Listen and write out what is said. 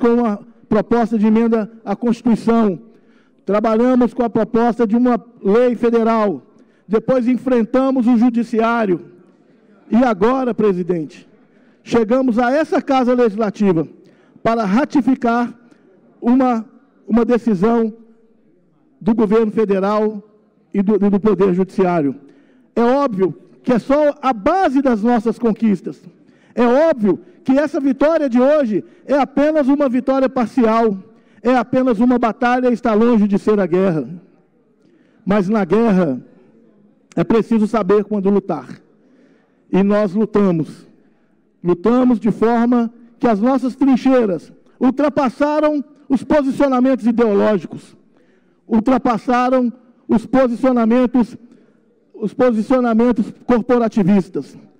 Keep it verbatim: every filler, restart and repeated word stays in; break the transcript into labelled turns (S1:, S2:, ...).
S1: com a proposta de emenda à Constituição, trabalhamos com a proposta de uma lei federal, depois enfrentamos o Judiciário, e agora, presidente, chegamos a essa Casa Legislativa para ratificar uma, uma decisão do governo federal e do, do Poder Judiciário. É óbvio que é só a base das nossas conquistas. É óbvio que essa vitória de hoje é apenas uma vitória parcial, é apenas uma batalha e está longe de ser a guerra. Mas na guerra é preciso saber quando lutar. E nós lutamos. Lutamos de forma que as nossas trincheiras ultrapassaram os posicionamentos ideológicos, ultrapassaram os posicionamentos, os posicionamentos corporativistas.